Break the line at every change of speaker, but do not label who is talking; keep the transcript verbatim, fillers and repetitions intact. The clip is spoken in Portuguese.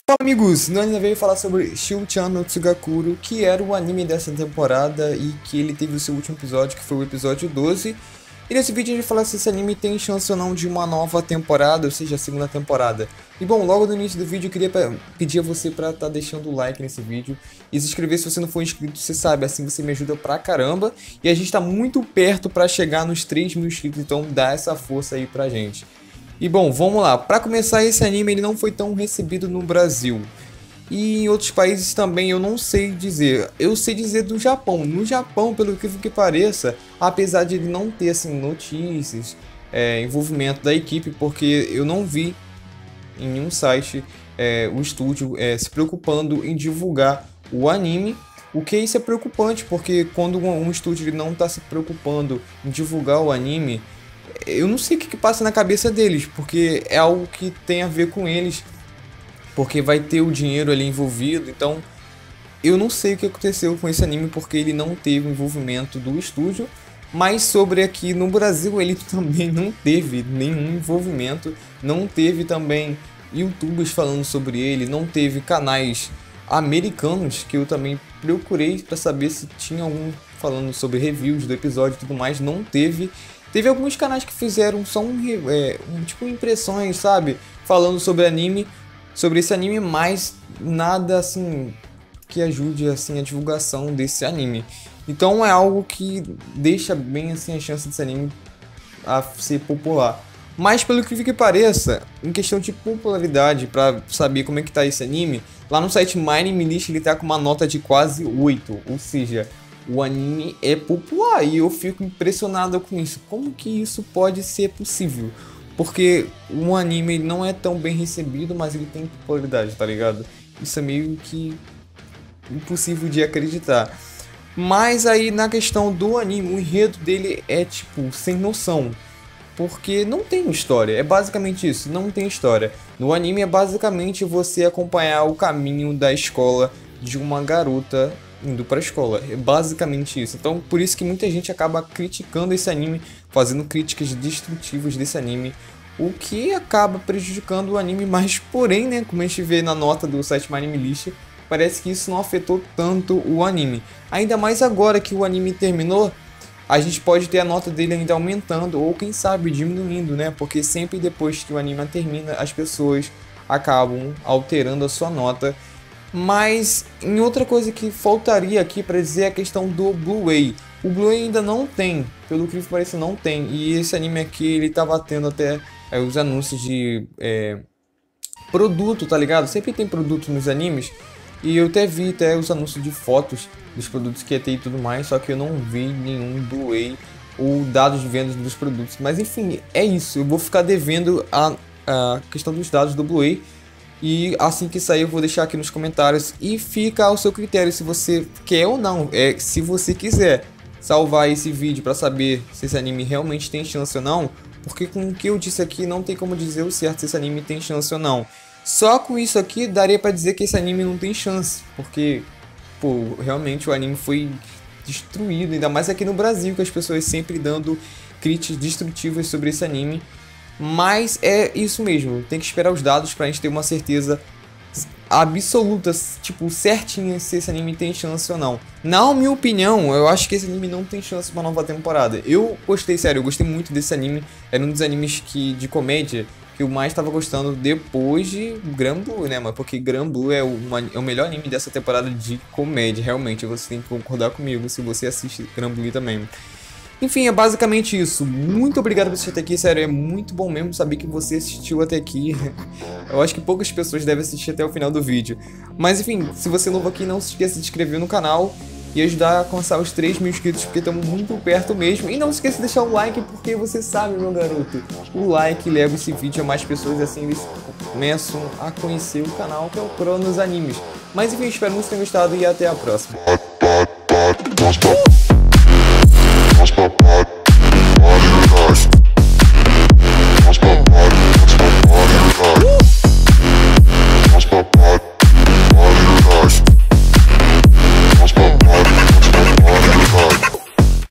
Olá amigos, nós ainda veio falar sobre Shiou-chan no Tsugakuro, que era o anime dessa temporada e que ele teve o seu último episódio, que foi o episódio doze. E nesse vídeo a gente vai falar se esse anime tem chance ou não de uma nova temporada, ou seja, a segunda temporada. E bom, logo no início do vídeo eu queria pedir a você para estar tá deixando o like nesse vídeo e se inscrever se você não for inscrito, você sabe, assim você me ajuda pra caramba. E a gente tá muito perto para chegar nos três mil inscritos, então dá essa força aí pra gente. E bom, vamos lá. Para começar, esse anime ele não foi tão recebido no Brasil. E em outros países também eu não sei dizer. Eu sei dizer do Japão. No Japão, pelo que pareça, apesar de ele não ter assim, notícias, é, envolvimento da equipe, porque eu não vi em nenhum site é, o estúdio é, se preocupando em divulgar o anime. O que isso é preocupante, porque quando um, um estúdio ele não está se preocupando em divulgar o anime, eu não sei o que, que passa na cabeça deles, porque é algo que tem a ver com eles, porque vai ter o dinheiro ali envolvido. Então eu não sei o que aconteceu com esse anime, porque ele não teve o envolvimento do estúdio. Mas sobre aqui no Brasil ele também não teve nenhum envolvimento, não teve também youtubers falando sobre ele, não teve canais americanos que eu também procurei para saber se tinha algum falando sobre reviews do episódio e tudo mais, não teve. Teve alguns canais que fizeram só um, é, um tipo impressões, sabe, falando sobre anime, sobre esse anime, mas nada assim que ajude assim a divulgação desse anime. Então é algo que deixa bem assim a chance desse anime a ser popular. Mas pelo que pareça, em questão de popularidade, para saber como é que tá esse anime, lá no site My Anime List ele tá com uma nota de quase oito, ou seja, o anime é popular e eu fico impressionado com isso. Como que isso pode ser possível? Porque um anime não é tão bem recebido, mas ele tem popularidade, tá ligado? Isso é meio que impossível de acreditar. Mas aí na questão do anime, o enredo dele é tipo sem noção. Porque não tem história, é basicamente isso, não tem história. No anime é basicamente você acompanhar o caminho da escola de uma garota indo para a escola, é basicamente isso. Então por isso que muita gente acaba criticando esse anime, fazendo críticas destrutivas desse anime, o que acaba prejudicando o anime. Mas porém, né, como a gente vê na nota do site My Anime List, parece que isso não afetou tanto o anime. Ainda mais agora que o anime terminou, a gente pode ter a nota dele ainda aumentando, ou quem sabe diminuindo, né? Porque sempre depois que o anime termina, as pessoas acabam alterando a sua nota. Mas em outra coisa que faltaria aqui para dizer é a questão do Blu-ray. O Blu-ray ainda não tem, pelo que parece não tem. E esse anime aqui, ele tava tendo até é, os anúncios de é, produto, tá ligado? Sempre tem produto nos animes. E eu até vi até os anúncios de fotos dos produtos que ia ter e tudo mais, só que eu não vi nenhum Blu-ray ou dados de vendas dos produtos. Mas enfim, é isso. Eu vou ficar devendo a, a questão dos dados do Blu-ray. E assim que sair eu vou deixar aqui nos comentários e fica ao seu critério se você quer ou não. É, se você quiser salvar esse vídeo para saber se esse anime realmente tem chance ou não, porque com o que eu disse aqui não tem como dizer o certo se esse anime tem chance ou não. Só com isso aqui daria para dizer que esse anime não tem chance, porque pô, realmente o anime foi destruído, ainda mais aqui no Brasil, que as pessoas sempre dando críticas destrutivas sobre esse anime. Mas é isso mesmo, tem que esperar os dados pra gente ter uma certeza absoluta, tipo, certinha se esse anime tem chance ou não. Na minha opinião, eu acho que esse anime não tem chance pra nova temporada. Eu gostei, sério, eu gostei muito desse anime. Era um dos animes que, de comédia que eu mais tava gostando depois de Granblue, né, mano? Porque Granblue é o, é o melhor anime dessa temporada de comédia, realmente. Você tem que concordar comigo se você assiste Granblue também. Enfim, é basicamente isso. Muito obrigado por assistir até aqui, sério, é muito bom mesmo saber que você assistiu até aqui. Eu acho que poucas pessoas devem assistir até o final do vídeo. Mas enfim, se você é novo aqui, não se esqueça de se inscrever no canal e ajudar a alcançar os três mil inscritos, porque estamos muito perto mesmo. E não se esqueça de deixar o like, porque você sabe, meu garoto, o like leva esse vídeo a mais pessoas, assim eles começam a conhecer o canal, que é o Cronos Animes. Mas enfim, espero muito que tenham gostado e até a próxima.